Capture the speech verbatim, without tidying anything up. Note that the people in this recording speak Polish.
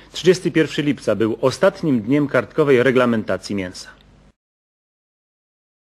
trzydziestego pierwszego lipca był ostatnim dniem kartkowej reglamentacji mięsa.